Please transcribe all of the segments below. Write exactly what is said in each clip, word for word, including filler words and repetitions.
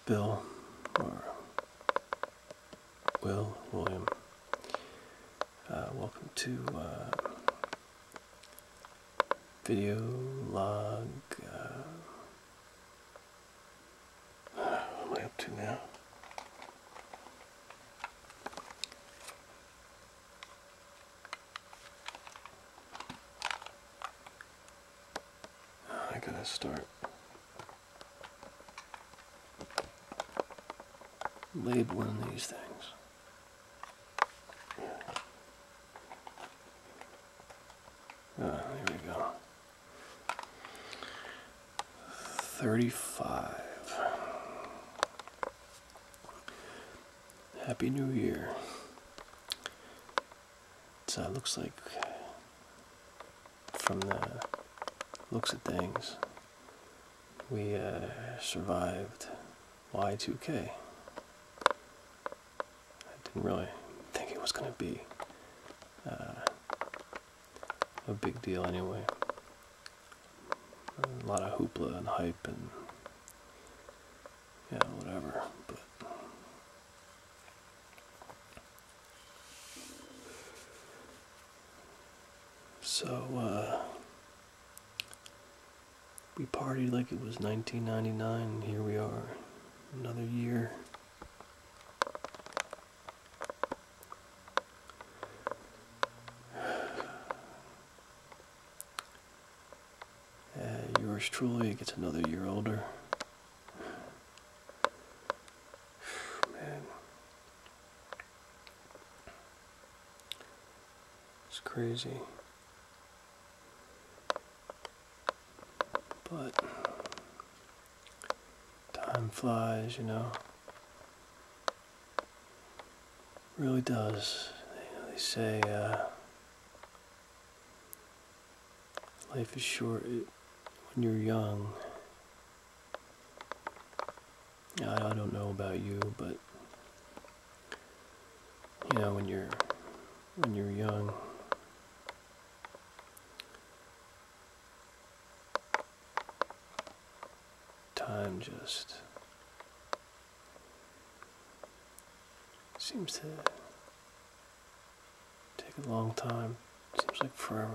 Bill, or Will, William. Uh, welcome to uh, video log. Uh, what am I up to now? I gotta start labeling these things. Uh, here we go. thirty-five. Happy New Year. It uh, looks like, from the looks of things, we uh, survived Y two K. I didn't really think it was going to be uh, a big deal anyway. A lot of hoopla and hype and, yeah, whatever, but so uh, we partied like it was nineteen ninety-nine, and here we are, another year. Yours truly gets another year older. Man, it's crazy. But time flies, you know. Really does. You know, they say uh, life is short. It, When you're young, I, I don't know about you, but you know, when you're when you're young, time just seems to take a long time. Seems like forever.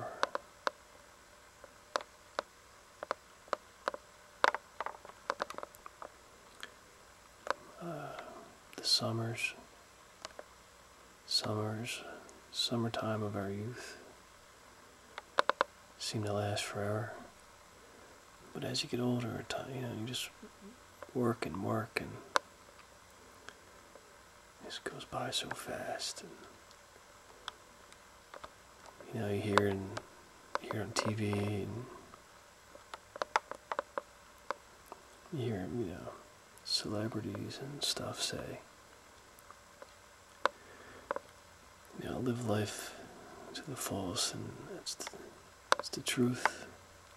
Summers, summers, summertime of our youth seem to last forever. But as you get older, you know, you just work and work, and it just goes by so fast. And you know, you hear and hear on T V, and you hear, you know, celebrities and stuff say, you know, live life to the fullest, and that's the, that's the truth.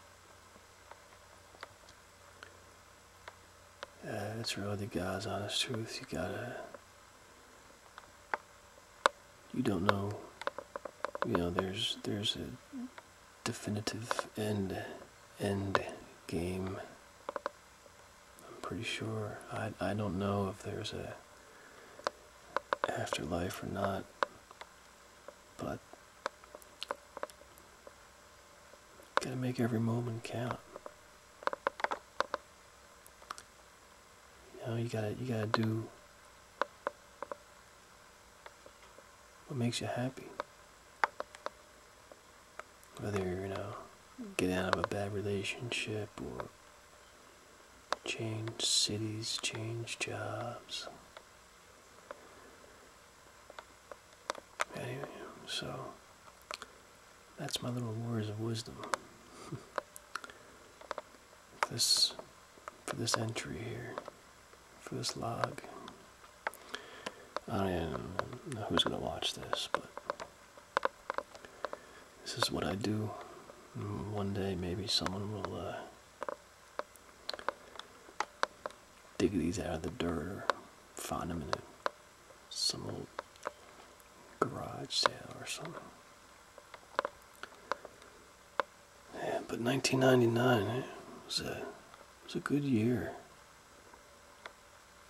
Uh, it's really the God's honest truth. You gotta, you don't know, you know, there's there's a definitive end end game. I'm pretty sure. I I don't know if there's a afterlife or not. But gotta make every moment count. You know, you gotta you gotta do what makes you happy. Whether you're, you know, get out of a bad relationship or change cities, change jobs. Anyway. So, that's my little words of wisdom. for this, for this entry here, for this log. I don't even know who's gonna watch this, but this is what I do. One day, maybe someone will uh, dig these out of the dirt or find them in a, some old garage sale or something. Yeah, but nineteen ninety-nine, it was a, it was a good year.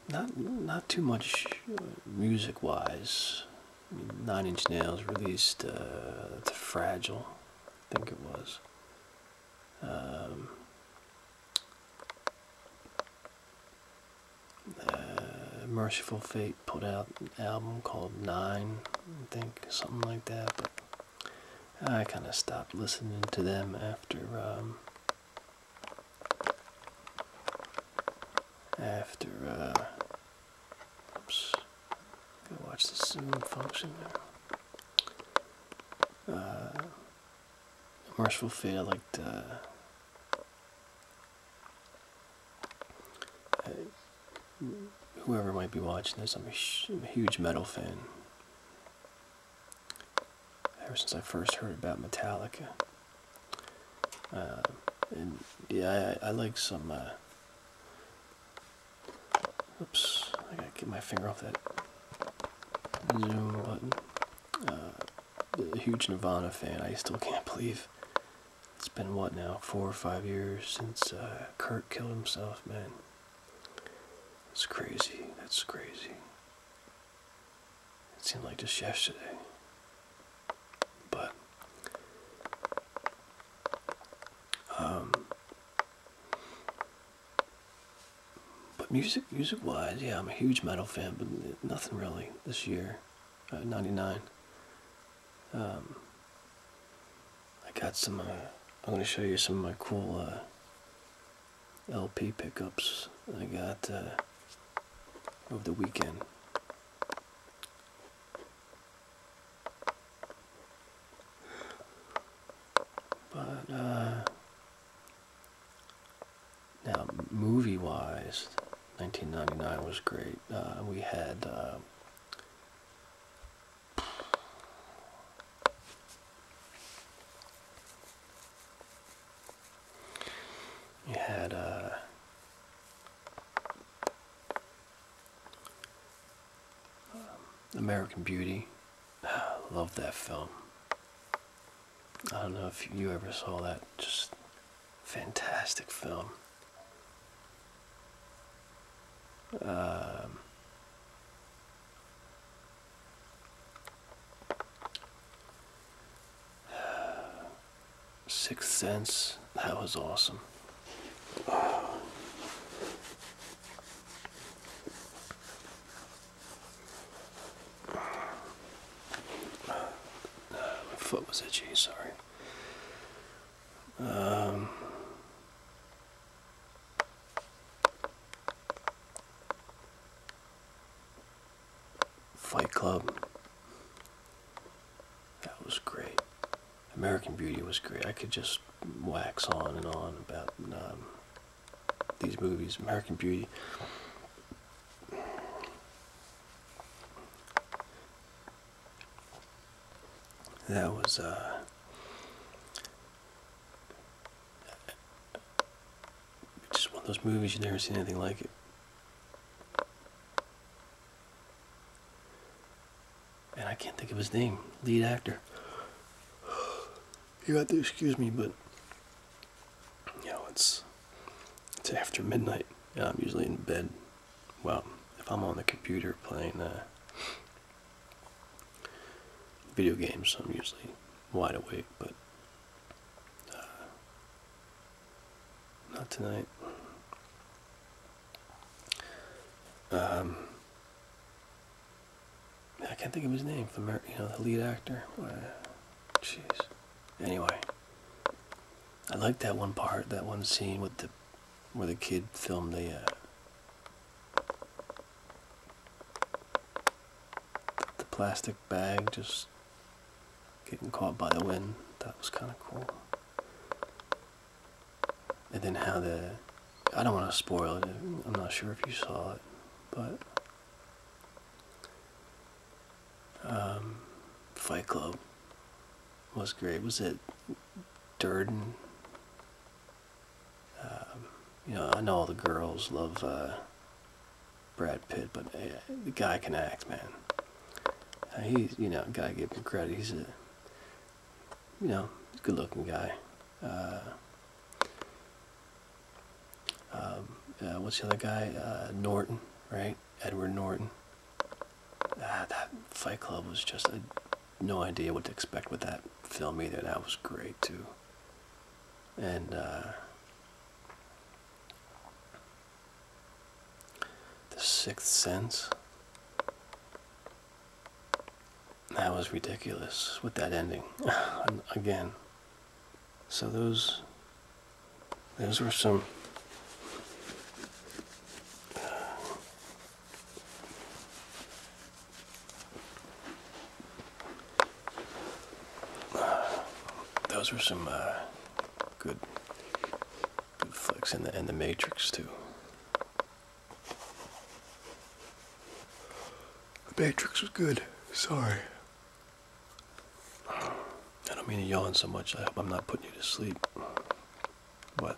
not not too much uh, music-wise. I mean, Nine Inch Nails released uh, "The Fragile," I think it was. Um, uh, Merciful Fate put out an album called Nine, I think, something like that. But I kind of stopped listening to them after um, after. Uh, oops, gotta watch the Zoom function there. Uh, Merciful Fate, I liked. Uh, whoever might be watching this, I'm a, sh- I'm a huge metal fan. Ever since I first heard about Metallica. Uh, and yeah, I, I like some. Uh, oops, I gotta get my finger off that Zoom button. Uh, a huge Nirvana fan. I still can't believe it's been what now, four or five years since uh, Kurt killed himself, man. It's crazy. That's crazy. It seemed like just yesterday. But, um, but music, music-wise, yeah, I'm a huge metal fan, but nothing really this year. Uh, ninety-nine. Um, I got some. Uh, I'm going to show you some of my cool uh, L P pickups I got uh, over the weekend. But uh, now, movie-wise, nineteen ninety-nine was great. Uh, we had. Uh, we had. Uh, American Beauty. Love that film. I don't know if you ever saw that. Just fantastic film. Um, Sixth Sense. That was awesome. Foot was itchy, sorry. Um, Fight Club. That was great. American Beauty was great. I could just wax on and on about um, these movies. American Beauty. That was, uh, just one of those movies you've never seen anything like it. And I can't think of his name, lead actor. You have to excuse me, but, you know, it's, it's after midnight, and I'm usually in bed. Well, if I'm on the computer playing, uh, video games, so I'm usually wide awake, but uh, not tonight. Um, I can't think of his name. From you know the lead actor. Jeez. Anyway, I like that one part, that one scene with the where the kid filmed the uh, the plastic bag just getting caught by the wind. That was kind of cool. And then how the, I don't want to spoil it, I'm not sure if you saw it, but um, Fight Club was great. Was it Durden? Um, you know, I know all the girls love uh, Brad Pitt, but uh, the guy can act, man. Uh, he's, you know, gotta give him credit. He's a You know, good looking guy. Uh, um, uh, what's the other guy? Uh, Norton. right? Edward Norton. Ah, that Fight Club was just, I had no idea what to expect with that film either. That was great too. And uh, The Sixth Sense. That was ridiculous with that ending. Again. So those, those were some Those were some uh, good, good flicks, and the and the Matrix too. The Matrix was good. Sorry. I don't mean to yawn so much. I hope I'm not putting you to sleep. But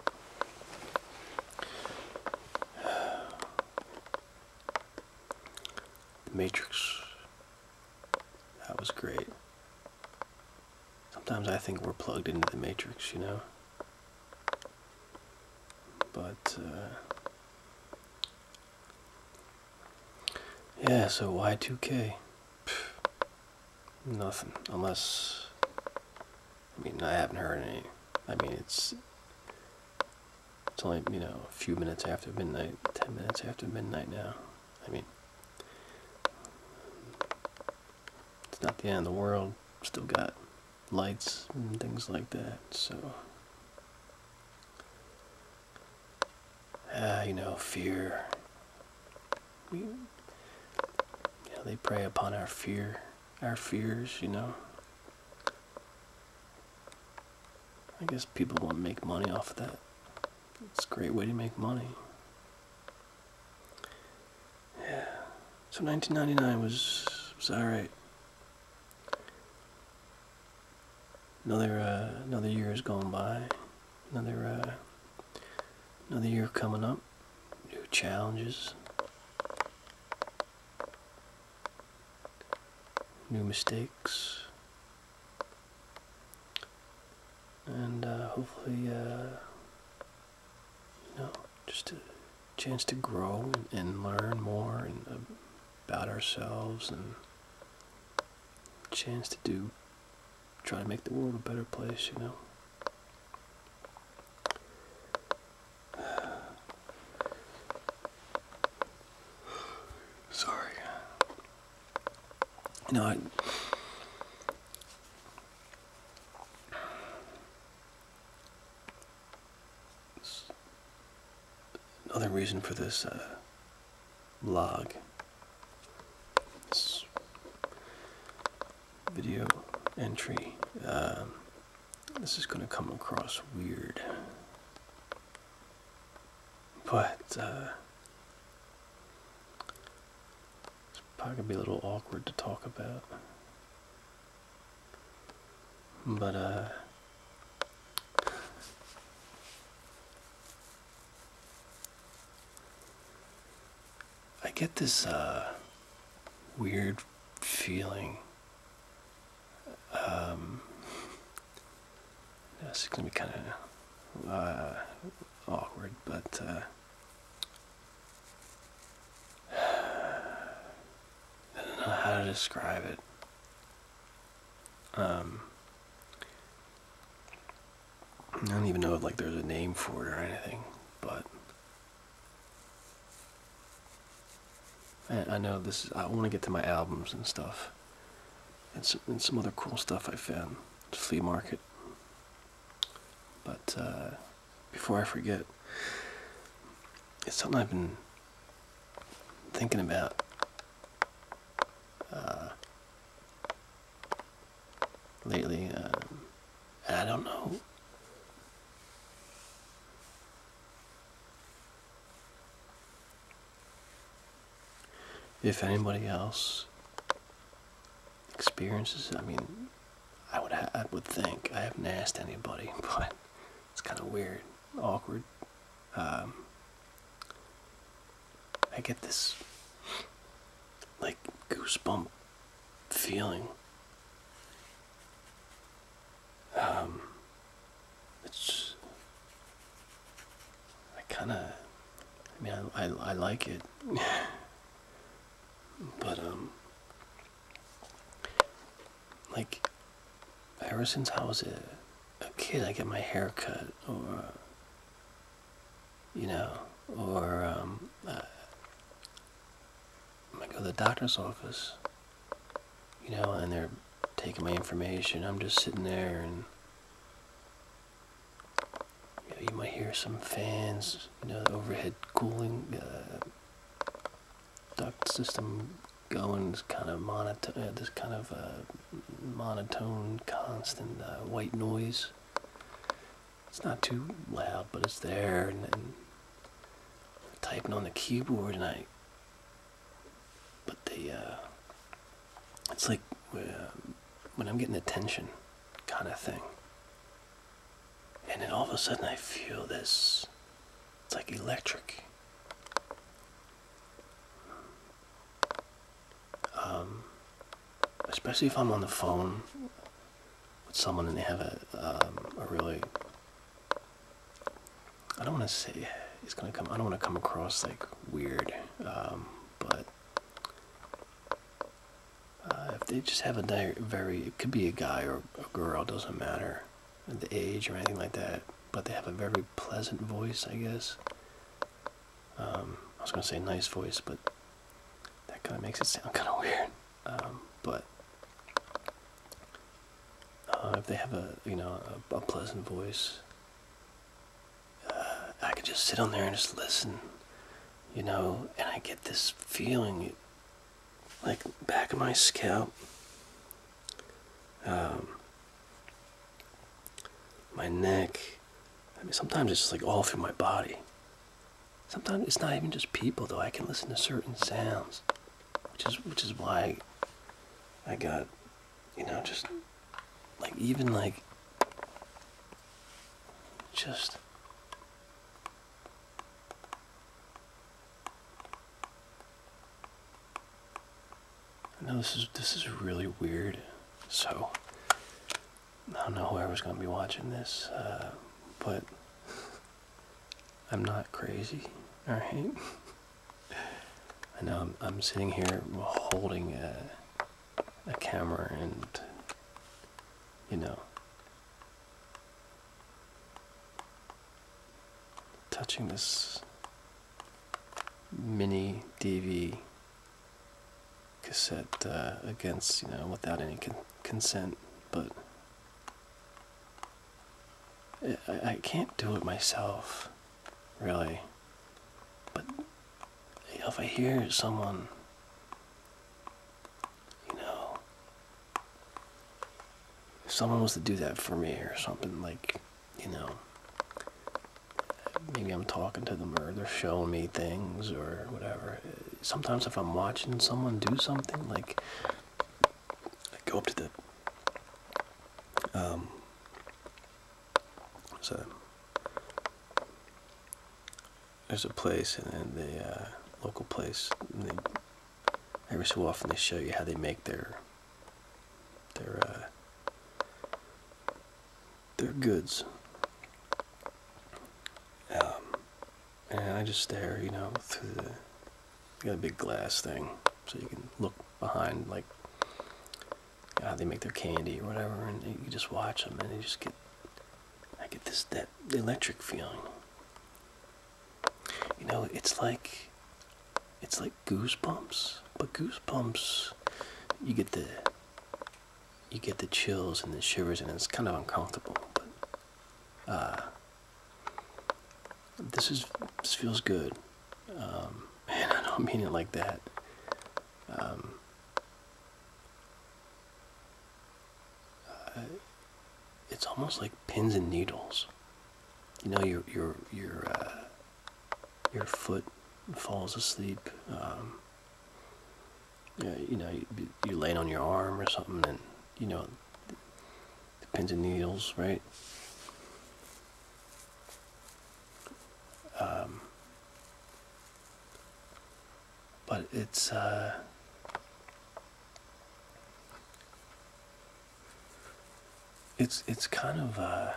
the Matrix, that was great. Sometimes I think we're plugged into the Matrix, you know. But, uh, yeah, so Y two K? Pff, nothing. Unless, I mean, I haven't heard any. I mean, it's, it's only, you know, a few minutes after midnight, ten minutes after midnight now. I mean, it's not the end of the world. Still got lights and things like that, so ah, you know, fear. We, you know, they prey upon our fear, our fears. You know. I guess people want to make money off of that. It's a great way to make money. Yeah. So nineteen ninety-nine was was all right. Another uh, another year has gone by. Another uh, another year coming up. New challenges. New mistakes. And uh, hopefully, uh, you know, just a chance to grow and, and learn more and uh, about ourselves, and a chance to do. Try to make the world a better place, you know. Sorry. You know, I... Another reason for this uh, vlog, this video entry, um, this is going to come across weird, but uh, it's probably going to be a little awkward to talk about, but uh, I get this uh, weird feeling. Um, this is gonna be kind of uh, awkward, but uh, I don't know how to describe it. Um, I don't even know if like there's a name for it or anything, but I, I know this is. I want to get to my albums and stuff. And some, and some other cool stuff I found at the flea market. But uh, before I forget, it's something I've been thinking about. Uh, lately, um, and I don't know. If anybody else experiences, I mean, I would ha- I would think, I haven't asked anybody, but it's kind of weird, awkward. Um, I get this, like, goosebump feeling. Um, it's, I kind of, I mean, I, I, I like it. ever since I was a, a kid, I get my hair cut, or, you know, or um, uh, I go to the doctor's office, you know, and they're taking my information. I'm just sitting there, and you know, you might hear some fans, you know, the overhead cooling uh, duct system going, this kind of monotone, uh, this kind of uh, monotone, constant uh, white noise. It's not too loud, but it's there, and, and typing on the keyboard, and I, but they, uh, it's like uh, when I'm getting attention, kind of thing. And then all of a sudden I feel this, it's like electric. Um, especially if I'm on the phone with someone and they have a, um, a really, I don't want to say it's going to come, I don't want to come across like weird, um, but uh, if they just have a di- very, it could be a guy or a girl, doesn't matter the age or anything like that, but they have a very pleasant voice, I guess. Um, I was going to say nice voice, but that kind of makes it sound kind of weird. Um, but uh, if they have a, you know, a, a pleasant voice, uh, I could just sit on there and just listen, you know, and I get this feeling, like back of my scalp, um, my neck. I mean, sometimes it's just like all through my body. Sometimes it's not even just people, though. I can listen to certain sounds, which is which is why I got, you know, just like even like just I know this is this is really weird, so I don't know whoever's gonna be watching this, uh, but I'm not crazy, all right? I know I'm, I'm sitting here holding a, a camera and, you know, touching this mini D V cassette uh, against, you know, without any con- consent, but I, I can't do it myself, really. But you know, if I hear someone, you know, if someone was to do that for me or something, like, you know, maybe I'm talking to them or they're showing me things or whatever. Sometimes if I'm watching someone do something, like, I go up to the, um, so there's a place, and then the uh, local place, and they, every so often they show you how they make their their uh, their goods. Um, and I just stare, you know, through the, they got a big glass thing, so you can look behind, like, you know, how they make their candy or whatever, and you just watch them, and you just get, I get this, that electric feeling. You know, it's like, it's like goosebumps, but goosebumps, you get the, you get the chills and the shivers, and it's kind of uncomfortable, but, uh, this is, this feels good, um, and I don't mean it like that. Um, uh, it's almost like pins and needles. You know, your your your uh, your foot falls asleep. Um, you know, you know, you, you laying on your arm or something, and you know, the, the pins and needles, right? Um, but it's uh, it's it's kind of uh,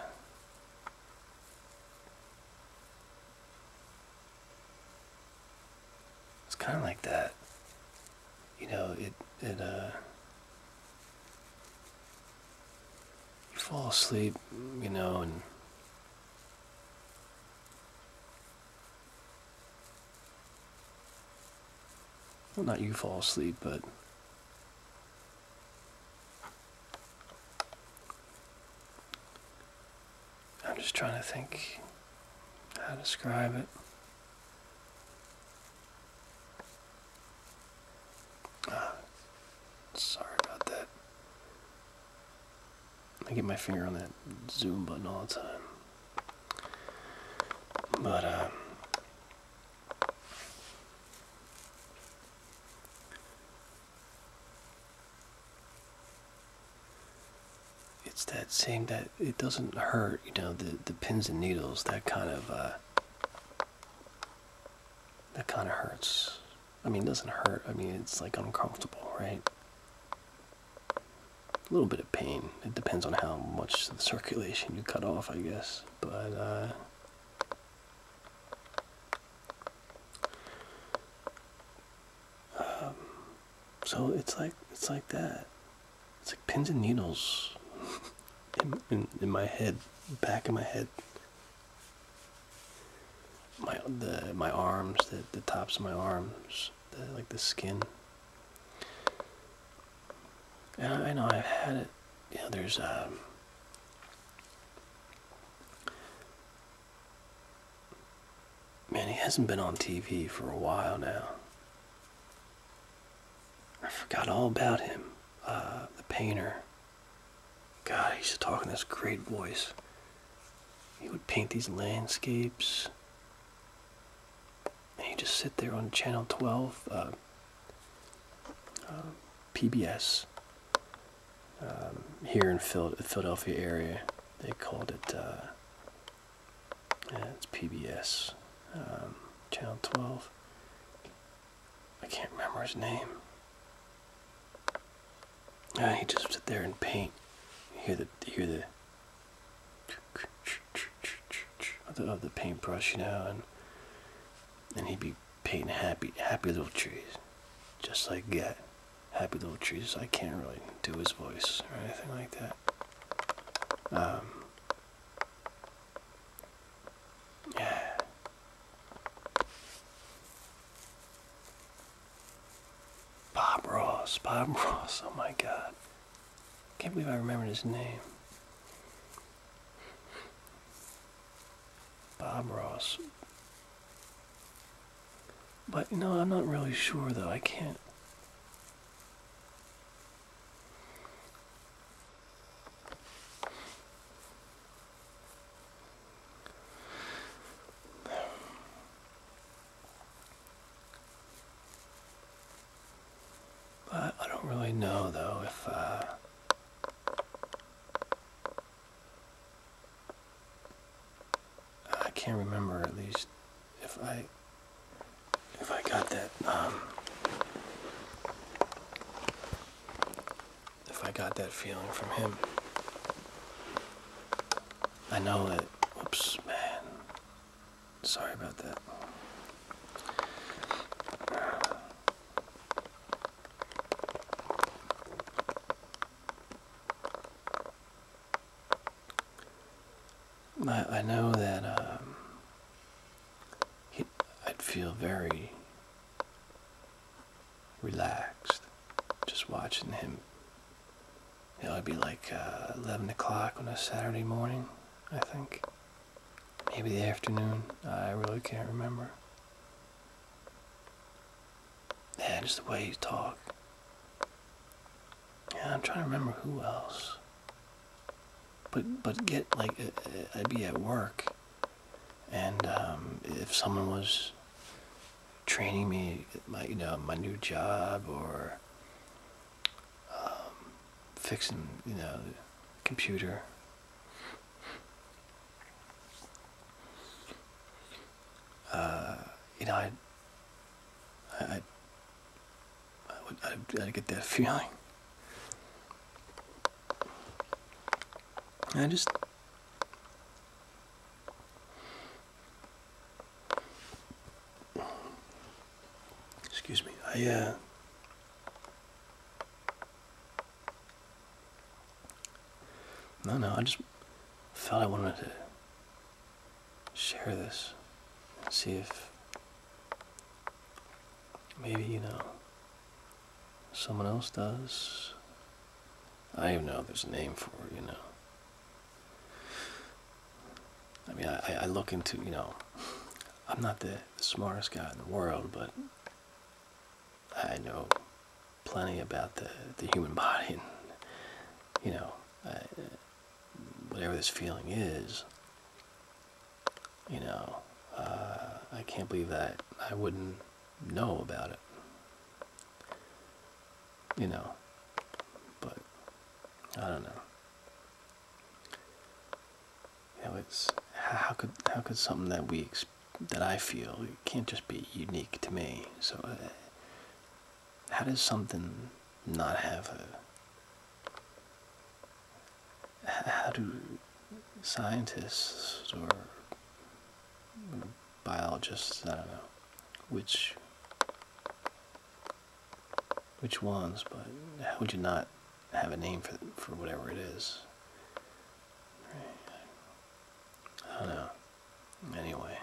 it's kind of like that. You know, it it uh, you fall asleep, you know, and well, not you fall asleep, but I'm just trying to think how to describe it. Ah, sorry about that. I get my finger on that zoom button all the time. But, uh, it's that same, that it doesn't hurt, you know, the, the pins and needles, that kind of, uh, that kind of hurts. I mean, it doesn't hurt, I mean, it's like uncomfortable, right? A little bit of pain. It depends on how much circulation you cut off, I guess. But, uh, um, so it's like, it's like that. It's like pins and needles in, in, in my head, back of my head. My, the, my arms, the, the tops of my arms, the, like the skin. And I, I know I've had it, you know, there's, um, man, he hasn't been on T V for a while now. I forgot all about him, uh, the painter. God, he used to talk in this great voice. He would paint these landscapes, and he'd just sit there on Channel twelve, uh, uh, P B S. Um, here in Phil- the Philadelphia area, they called it, uh, yeah, it's P B S, um, Channel twelve. I can't remember his name. Uh, he just sit there and paint. You hear the, you hear the, of the, of the paintbrush, you know, and and he'd be painting happy, happy little trees, just like that. Happy little trees. I can't really do his voice or anything like that. Um, yeah. Bob Ross. Bob Ross. Oh my God. Can't believe I remembered his name. Bob Ross. But, you know, I'm not really sure, though. I can't. But I don't really know, though, if, uh, I can't remember, at least, if I, if I got that, um, if I got that feeling from him. I know that, whoops, man, sorry about that. I, I know that, um, he, I'd feel very relaxed just watching him. You know, it'd be like uh, eleven o'clock on a Saturday morning, I think. Maybe the afternoon. I really can't remember. Yeah, just the way he talked. Yeah, I'm trying to remember who else. But but get like I'd be at work, and um, if someone was training me, my you know my new job, or um, fixing you know the computer, uh, you know I'd I I I would I'd, I'd get that feeling. I just, excuse me, I, uh, No, no, I just felt I wanted to share this and see if maybe, you know, someone else does. I don't even know if there's a name for it, you know. I mean, I, I look into, you know, I'm not the smartest guy in the world, but I know plenty about the, the human body, and, you know, I, whatever this feeling is, you know, uh, I can't believe that I wouldn't know about it, you know, but I don't know. You know, it's, how could, how could something that we, that I feel, it can't just be unique to me, so uh, how does something not have a, how do scientists or biologists, I don't know, which, which ones, but how would you not have a name for, for whatever it is? I don't know. Anyway.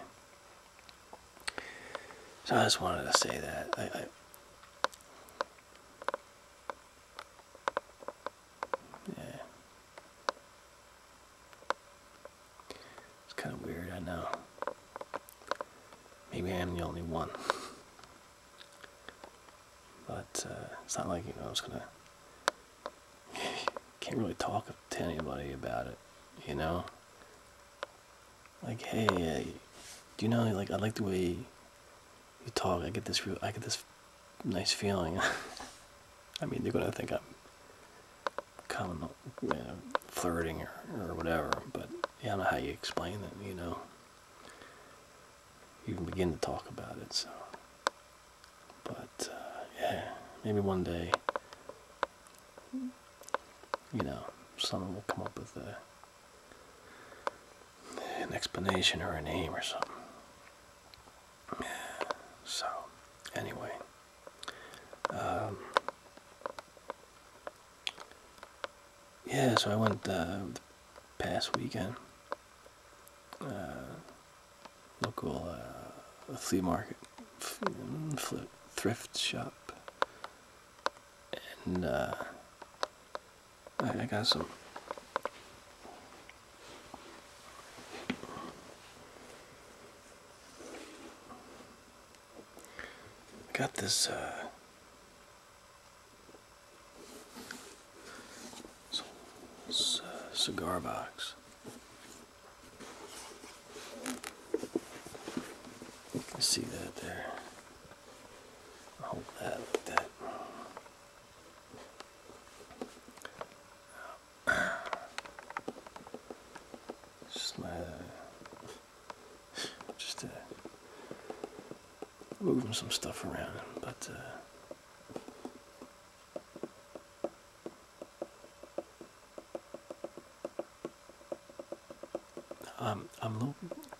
So I just wanted to say that. I, I yeah. It's kind of weird, I know. Maybe I am the only one. But uh, it's not like, you know, I was gonna... Can't really talk to anybody about it, you know? Like, hey, uh, do you know, like, I like the way you talk. I get this real, I get this nice feeling. I mean, they're gonna think I'm kind of, you know, flirting or, or whatever, but yeah, I don't know how you explain it, you know? You can begin to talk about it, so. But, uh, yeah, maybe one day, you know, someone will come up with a, an explanation or a name or something. So, anyway, um, yeah, so I went uh, the past weekend, uh, local uh, flea market, f- thrift shop, and uh, I got some I got this uh, c- cigar box. You can see that there. Hold that like that. Just my, uh, just uh, moving some stuff around, but uh, um, I'm a little,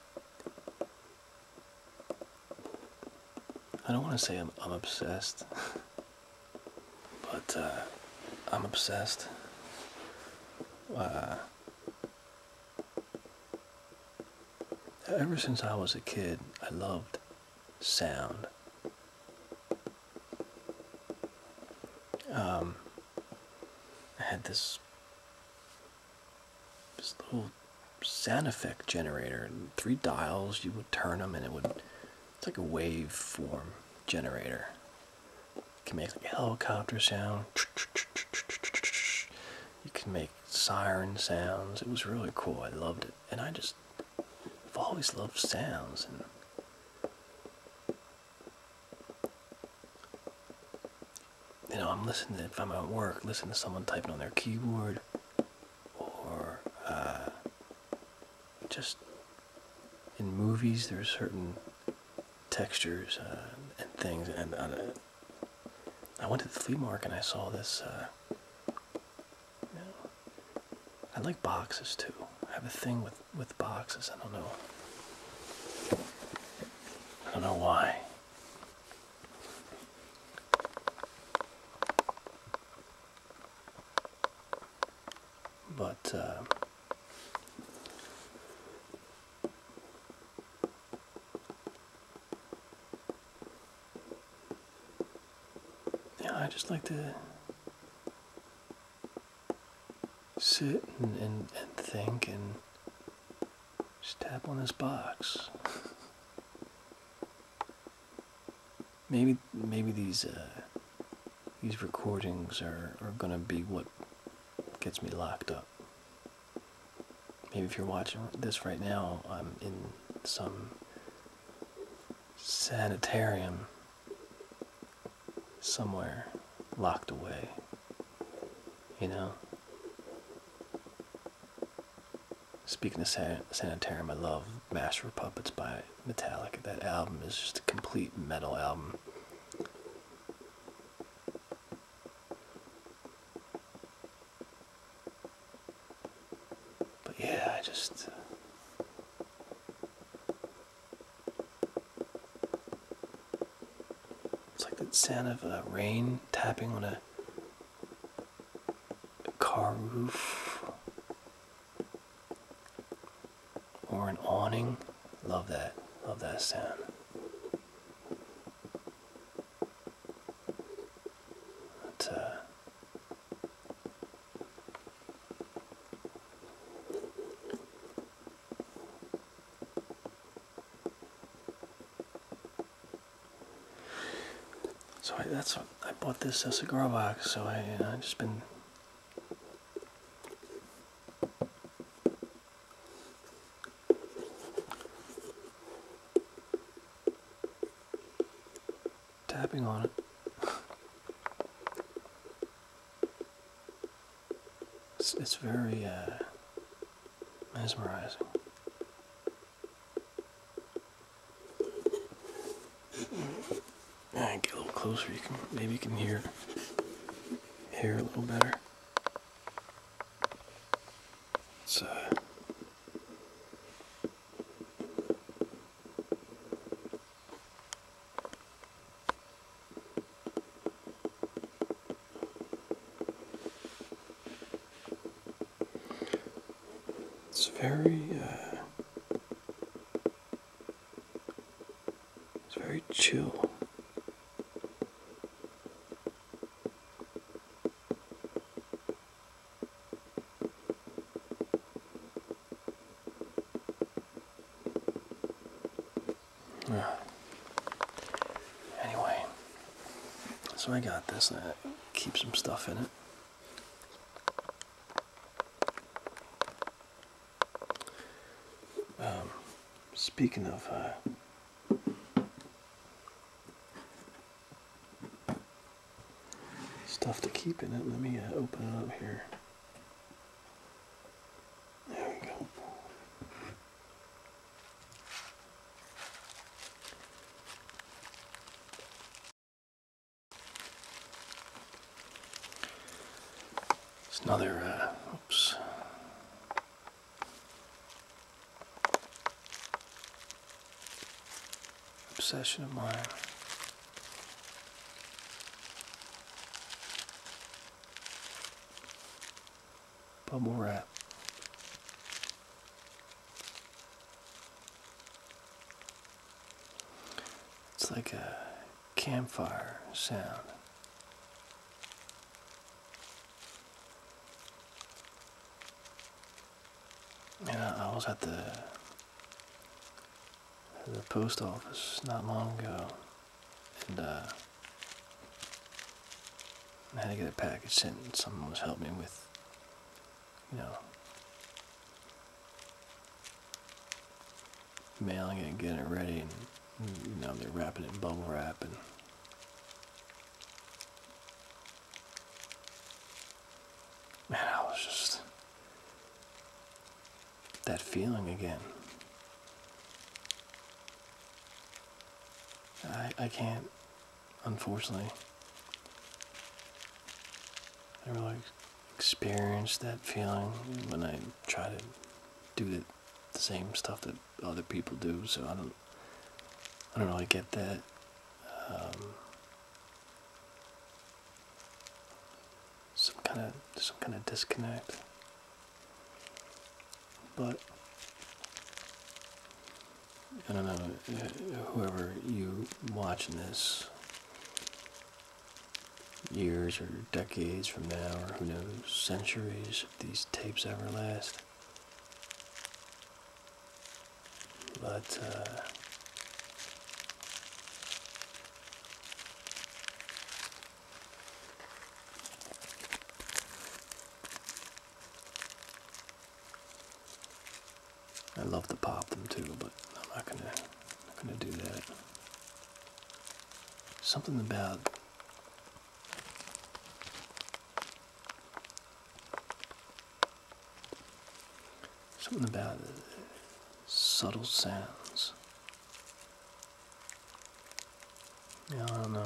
I don't want to say I'm, I'm obsessed, but uh, I'm obsessed. Uh, ever since I was a kid, I loved sound. Um, I had this this little sound effect generator, and three dials. You would turn them, and it would. It's like a waveform generator. You can make like a helicopter sound. You can make siren sounds. It was really cool. I loved it, and I just I've always loved sounds. And you know, I'm listening to, if I'm at work, listen to someone typing on their keyboard, or uh, just in movies, there's certain textures uh, and things. And uh, I went to the flea market and I saw this. Uh, you know, I like boxes too. I have a thing with with boxes. I don't know. I don't know why. but uh, yeah, I just like to sit and, and, and think and just tap on this box. Maybe maybe these uh, these recordings are, are gonna be what gets me locked up. Maybe if you're watching this right now, I'm in some sanitarium somewhere, locked away. You know? Speaking of san- sanitarium, I love Master of Puppets by Metallica. That album is just a complete metal album. But yeah, I just... It's like the sound of uh, rain tapping on a, a car roof or an awning. Love that. Love that sound. But, uh, so I, that's what I bought this uh, cigar box. So I, uh, just been tapping on it. It's, it's very uh, mesmerizing. Alright, get a little closer. You can maybe you can hear hear a little better. It's uh, it's very uh, it's very chill. Uh, anyway, so I got this and I keep some stuff in it. Um, speaking of uh, stuff to keep in it, let me uh, open it up here. There we go. It's another, uh, oops. Obsession of mine. Bubble wrap. It's like a campfire sound. And I, I was at the the post office not long ago, and uh, I had to get a package sent, and someone was helping me with, you know, mailing it and getting it ready, and, you know, they're wrapping it in bubble wrap, and man, I was just, that feeling again. I, I can't, unfortunately, I really experience that feeling when I try to do the, the same stuff that other people do, so I don't, I don't really get that. Um, some kind of, some kind of disconnect. but I don't know, whoever you watching this years or decades from now, or who knows, centuries, if these tapes ever last. But, uh, I love to pop them too, but I'm not gonna, not gonna do that. Something about something about uh, subtle sounds. Yeah, I don't know.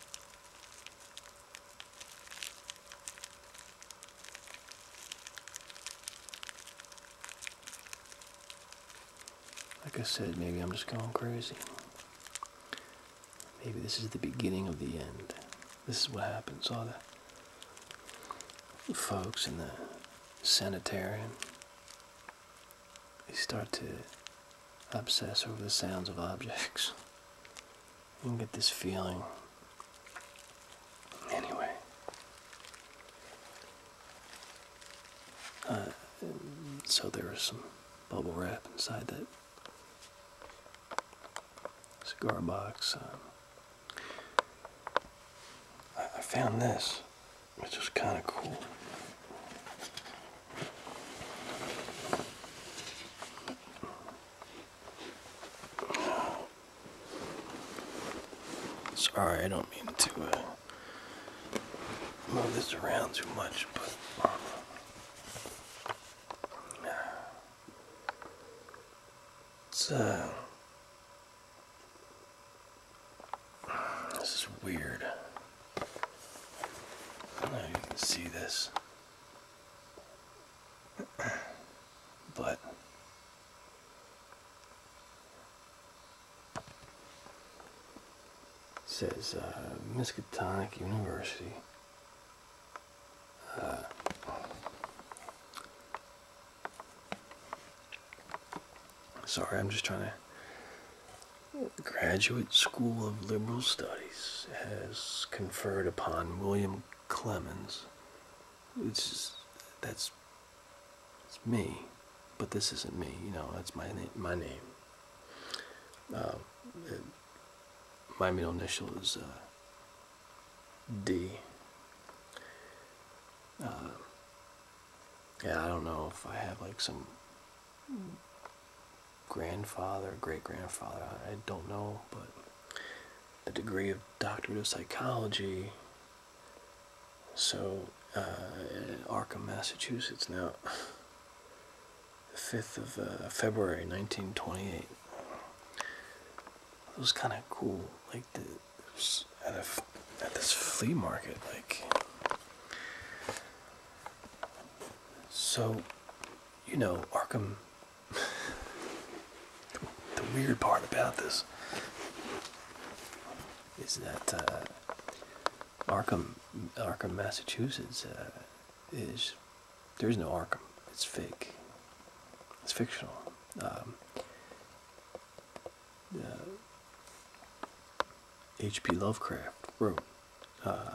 Like I said, maybe I'm just going crazy. Maybe this is the beginning of the end. This is what happens. All the folks in the sanitarium, they start to obsess over the sounds of objects and get this feeling. Anyway, uh, so there was some bubble wrap inside that cigar box. Um, I, I found this, which was kind of cool. Sorry, I don't mean to uh, move this around too much, but it's uh, this is weird. I don't know if you can see this, but it says uh, Miskatonic University. Uh, sorry, I'm just trying to. Graduate School of Liberal Studies has conferred upon William Clemens. It's just, that's it's me, but this isn't me. You know, that's my name. My name. Uh, it, my middle initial is uh, D. Uh, yeah, I don't know if I have like some grandfather, great grandfather. I, I don't know, but a degree of doctorate of psychology. So, uh, in Arkham, Massachusetts now, the fifth of uh, February, nineteen twenty-eight. It was kind of cool, like the at a at this flea market, like. So, you know, Arkham. The weird part about this is that uh, Arkham, Arkham, Massachusetts, uh, is there's no Arkham. It's fake. It's fictional. Um, uh, H P Lovecraft wrote. Uh,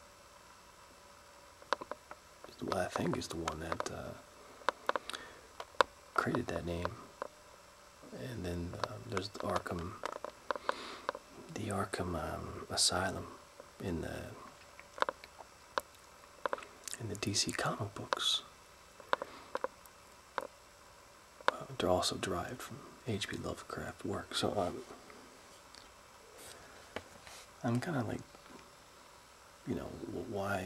I think is the one that uh, created that name. And then um, there's the Arkham, the Arkham um, Asylum in the in the D C comic books. Uh, they're also derived from H P Lovecraft work. So um, I'm kind of like, you know, why?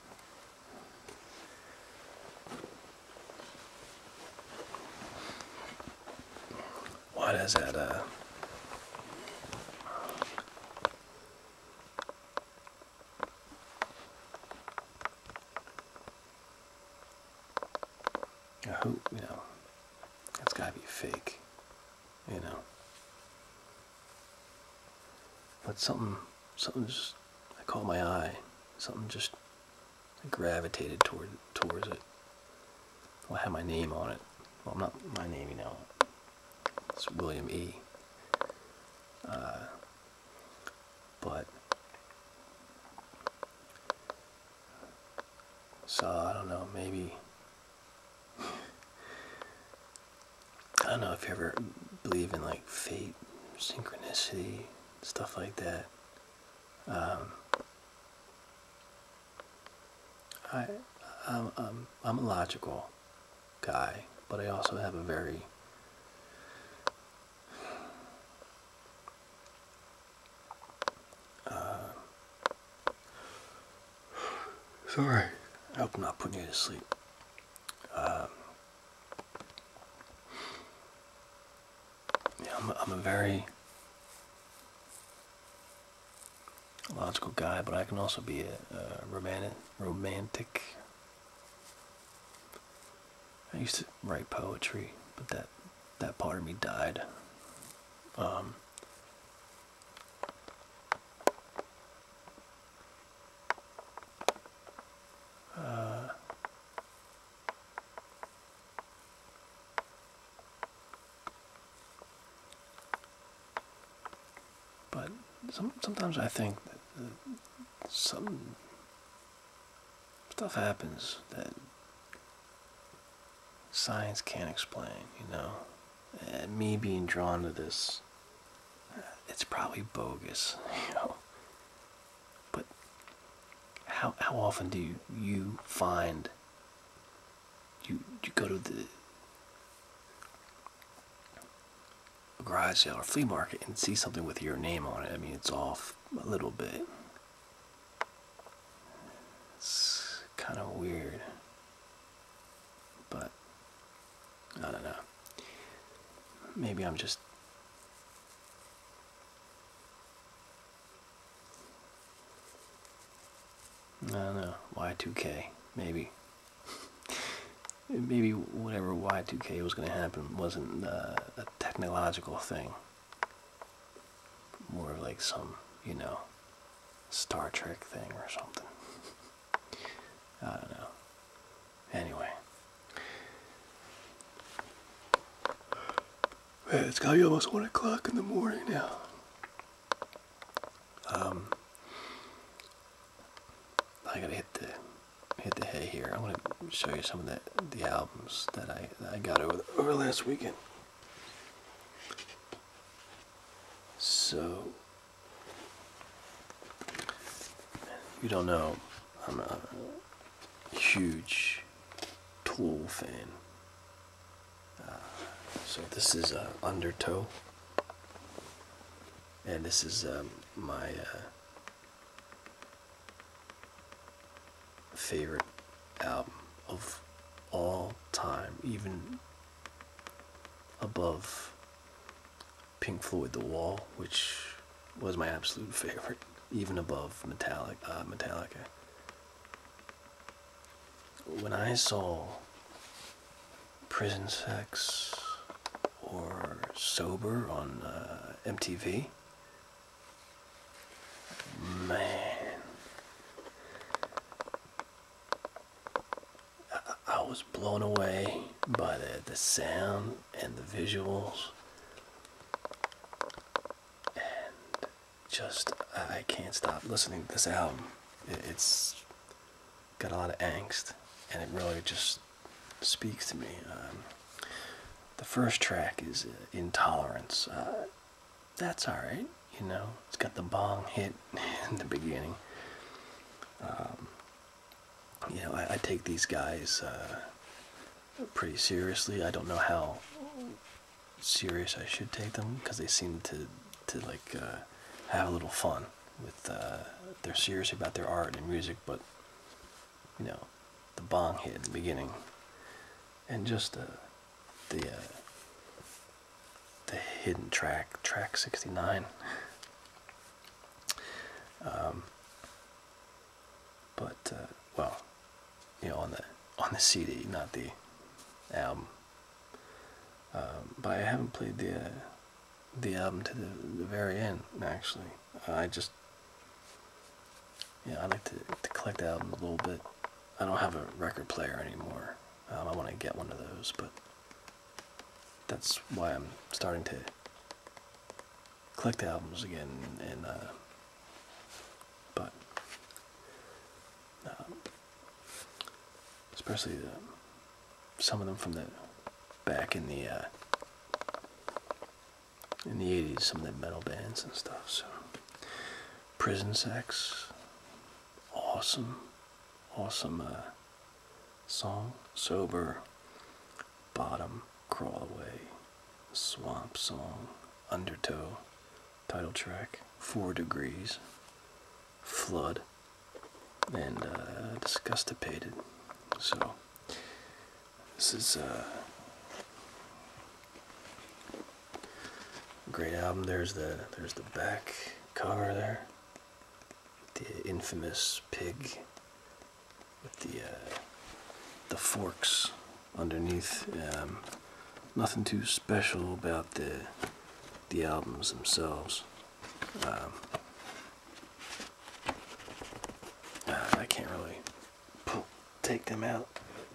Why does that, uh, who, you know, that's gotta be fake, you know, but something, something just, I caught my eye, something just gravitated toward, towards it. Well, I had my name on it, well, not my name, you know, it's William E. Uh, but, so, I don't know, maybe, I don't know if you ever believe in, like, fate, synchronicity, stuff like that. Um, I, I'm, I'm, I'm a logical guy, but I also have a very uh, sorry, I hope I'm not putting you to sleep. Um, yeah, I'm a, I'm a very logical guy, but I can also be a, a romantic. Romantic. I used to write poetry, but that that part of me died. Um, uh, but some, sometimes I think that uh, some stuff happens that science can't explain, you know. And me being drawn to this, uh, it's probably bogus, you know. But how how often do you, you find you you go to the garage sale or flea market and see something with your name on it? I mean, it's off a little bit. It's kind of weird, but I don't know. Maybe I'm just I don't know, Y two K, maybe. Maybe whatever Y two K was going to happen wasn't uh, a technological thing. More of like some, you know, Star Trek thing or something. I don't know. Anyway. Man, it's got to be almost one o'clock in the morning now. Um, I gotta hit the hit the hay here. I want to show you some of the the albums that I that I got over the, over last weekend. So, you don't know, I'm a huge Tool fan. Uh, so this is uh, Undertow, and this is um, my uh, favorite album of all time, even above Pink Floyd The Wall, which was my absolute favorite, even above Metallic, uh, Metallica. When I saw Prison Sex or Sober on uh, M T V, man, I, I was blown away by the, the sound and the visuals. Just, I can't stop listening to this album. It's got a lot of angst, and it really just speaks to me. Um, the first track is uh, Intolerance. Uh, that's alright, you know. It's got the bong hit in the beginning. Um, you know, I, I take these guys uh, pretty seriously. I don't know how serious I should take them, because they seem to, to like, uh, have a little fun with, uh, they're serious about their art and music, but, you know, the bong hit in the beginning, and just, uh, the, uh, the hidden track, track sixty-nine, um, but, uh, well, you know, on the, on the C D, not the album, um, but I haven't played the, uh, the album to the, the very end, actually. Uh, I just, yeah, I like to, to collect albums a little bit. I don't have a record player anymore. Um, I want to get one of those, but that's why I'm starting to collect albums again, and uh, but um, especially the, some of them from the back in the uh, in the eighties, some of the metal bands and stuff. So, Prison Sex, awesome, awesome uh, song. Sober, Bottom, Crawl Away, Swamp Song, Undertow, title track, Four Degrees, Flood, and uh, Disgustipated. So, this is uh, a great album. There's the there's the back cover there, the infamous pig with the uh, the forks underneath. Um, nothing too special about the the albums themselves. Um, uh, I can't really pull, take them out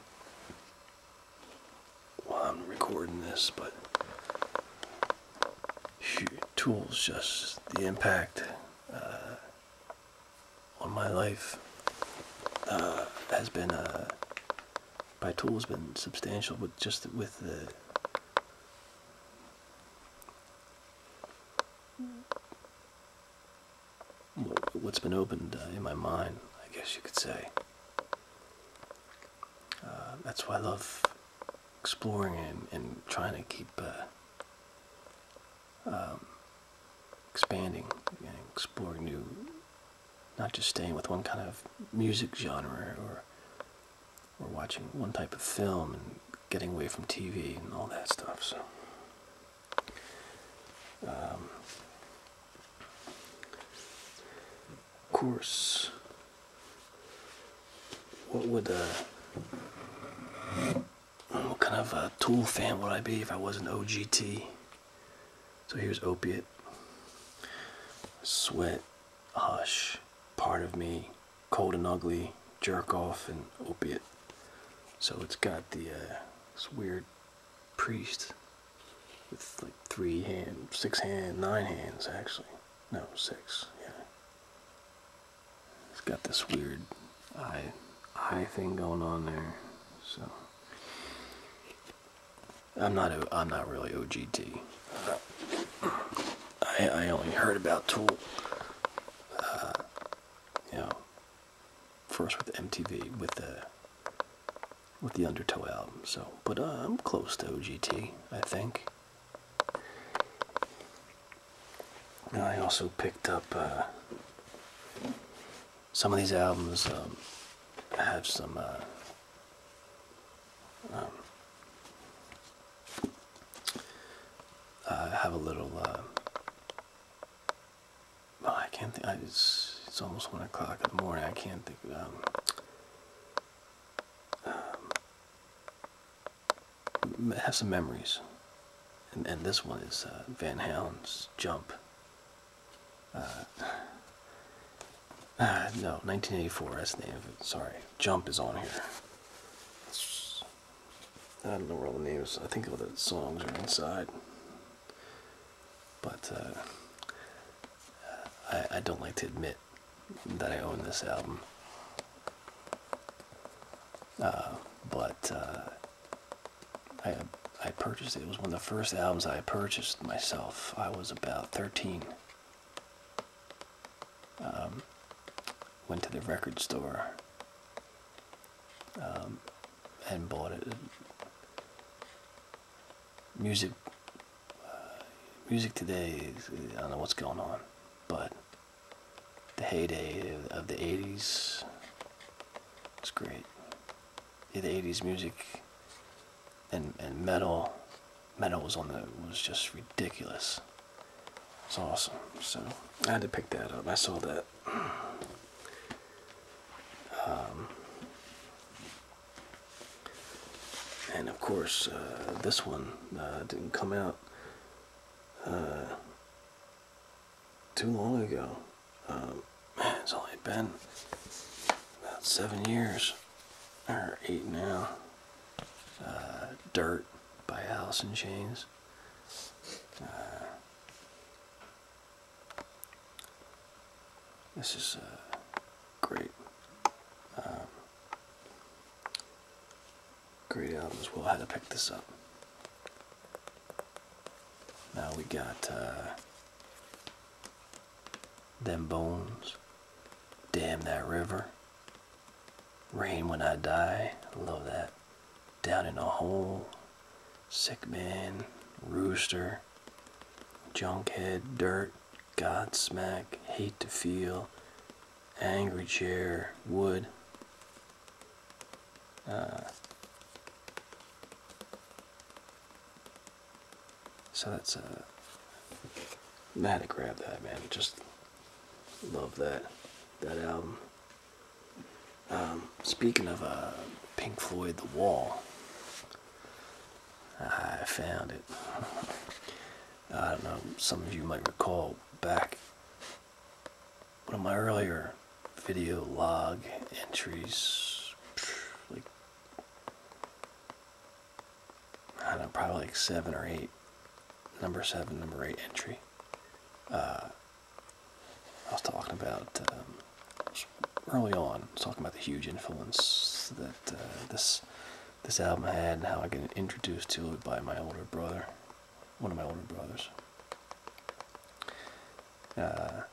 while I'm recording this, but shoot, Tool's just the impact uh, on my life uh, has been uh, by Tool has been substantial, but just with the what's been opened uh, in my mind, I guess you could say. Uh, that's why I love exploring and, and trying to keep uh, um, expanding and exploring new, not just staying with one kind of music genre or or watching one type of film and getting away from T V and all that stuff. So, um, of course, what would uh, what kind of a Tool fan would I be if I wasn't O G T? So here's Opiate, Sweat, Hush, Part of Me, Cold and Ugly, Jerk Off, and Opiate. So it's got the uh, this weird priest with like three hands, six hands, nine hands actually. No, six. Yeah. It's got this weird eye eye thing going on there. So I'm not a, I'm not really O G T. Uh, I I only heard about Tool. Uh, you know, first with M T V with the. with the Undertow album, so, but uh, I'm close to O G T, I think. Now, I also picked up uh, some of these albums um, have some uh, um, uh, have a little uh, oh, I can't think, I, it's, it's almost one o'clock in the morning, I can't think of um, have some memories, and, and this one is uh, Van Halen's Jump. Uh, uh, no, nineteen eighty-four, that's the name of it, sorry. Jump is on here. It's, I don't know where all the names, I think all the songs are inside. But uh, I, I don't like to admit that I own this album. Uh, but uh, I I purchased it. It was one of the first albums I purchased myself. I was about thirteen. Um, went to the record store um, and bought it. Music, uh, music today, I don't know what's going on, but the heyday of the eighties was great. Yeah, the eighties music. And, and metal, metal was on the was just ridiculous. It's awesome. So I had to pick that up. I saw that. Um, and of course, uh, this one uh, didn't come out uh, too long ago. Um, man, it's only been about seven years or eight now. Uh, Dirt by Alice in Chains. Uh, this is uh, great. Um, great album as well. I had to pick this up. Now we got uh, Them Bones, Damn That River, Rain When I Die, I love that, Down in a Hole, Sick Man, Rooster, Junkhead, Dirt, Godsmack, Hate to Feel, Angry Chair, Wood. Uh, so that's, uh, I had to grab that, man. Just love that, that album. Um, speaking of uh, Pink Floyd, The Wall, I found it. I don't know, some of you might recall back one of my earlier video log entries, like, I don't know, probably like seven or eight, number seven, number eight entry. Uh, I was talking about, um, early on, I was talking about the huge influence that uh, this this album had and how I got introduced to it by my older brother, one of my older brothers. Uh,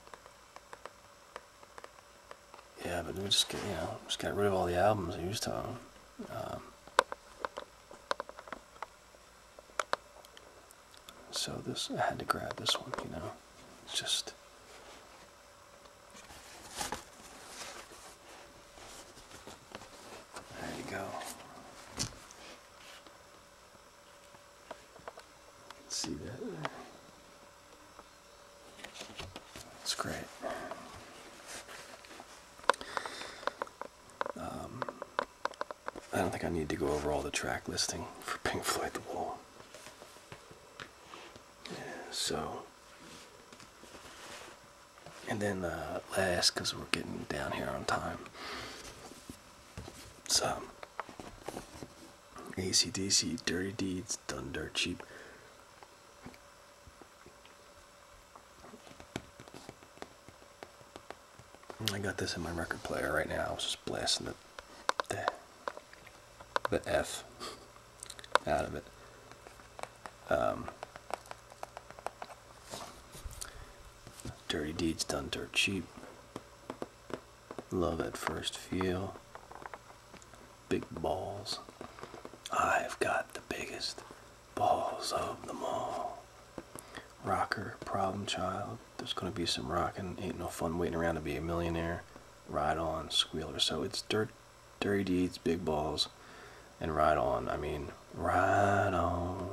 yeah, but we just get, you know, just got rid of all the albums I used to own. Um, so this, I had to grab this one, you know. It's just, there you go. See that there? It's great. Um, I don't think I need to go over all the track listing for Pink Floyd The Wall. Yeah, so, and then uh, last, because we're getting down here on time, so A C D C, Dirty Deeds, Done Dirt Cheap. I got this in my record player right now. I was just blasting the the, the F out of it. Um, Dirty Deeds Done Dirt Cheap. Love at First Feel. Big Balls. I've got the biggest balls of them all. Rocker, Problem Child. There's gonna be some rockin'. Ain't no fun waiting around to be a millionaire. Ride On, Squealer. So it's dirt, Dirty Deeds, Big Balls, and Ride On. I mean, Ride On,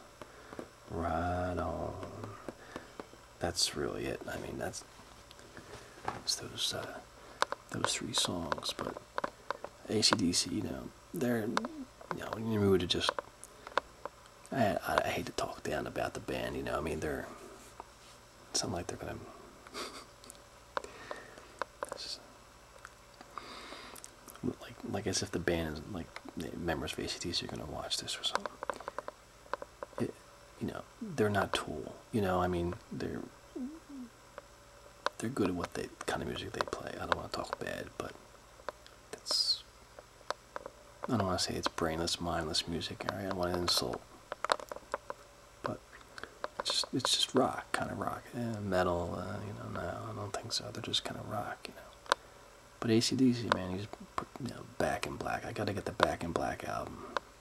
Ride On. That's really it. I mean, that's it's those uh, those three songs. But A C D C, you know, they're, you know, in your mood to just. I, I I hate to talk down about the band, you know. I mean, they're. It's not like they're gonna. Just, like like as if the band is like members of A C D C are gonna watch this or something. It, you know, they're not Tool. You know, I mean, they're they're good at what they kind of music they play. I don't want to talk bad, but it's. I don't want to say it's brainless, mindless music. All right, I don't want to insult. It's just, it's just rock, kind of rock. Yeah, metal, uh, you know, no, I don't think so. They're just kind of rock, you know. But A C D C, man, he's, you know, Back in Black. I gotta get the Back in Black album.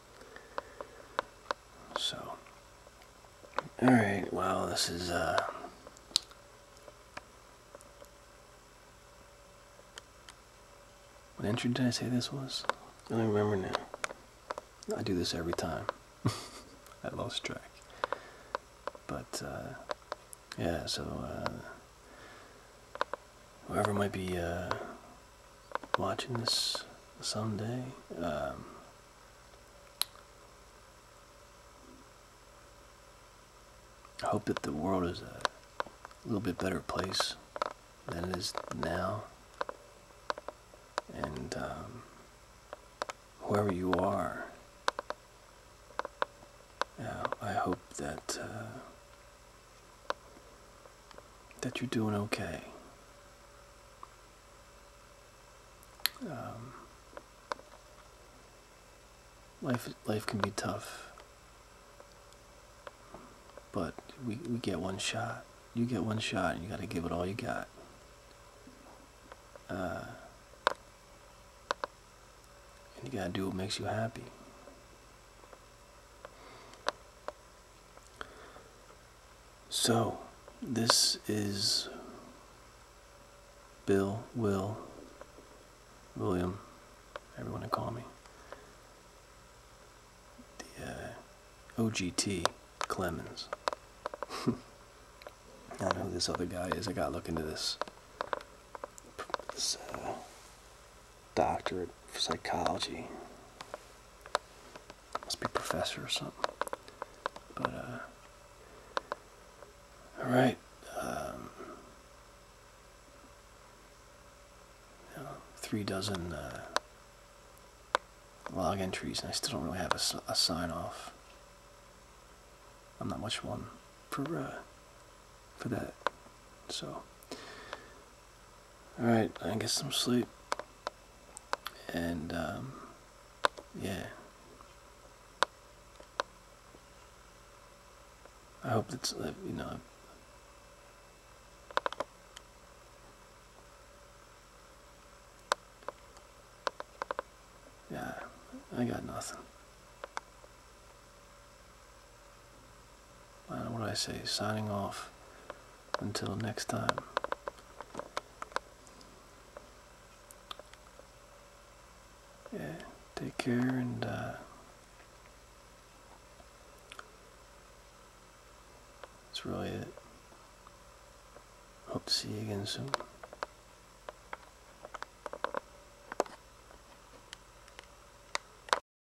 So, alright, well, this is, uh, what entry did I say this was? I don't remember now. I do this every time. I lost track. But, uh, yeah, so, uh, whoever might be, uh, watching this someday, um, I hope that the world is a little bit better place than it is now. And, um, whoever you are, that uh, that you're doing okay. Um, life life can be tough, but we we get one shot. You get one shot, and you got to give it all you got. Uh, and you got to do what makes you happy. So, this is Bill, Will, William, everyone to call me. The uh, O G T Clemens. I don't know who this other guy is. I gotta look into this. This uh, doctorate of psychology. Must be professor or something. But, uh, alright. Um, you know, three dozen uh, log entries, and I still don't really have a, a sign off. I'm not much one for, uh, for that. So, alright, I can get some sleep. And, um, yeah. I hope that's, uh, you know, yeah, I got nothing. I don't know what I say, signing off until next time. Yeah, take care, and uh, that's really it. Hope to see you again soon.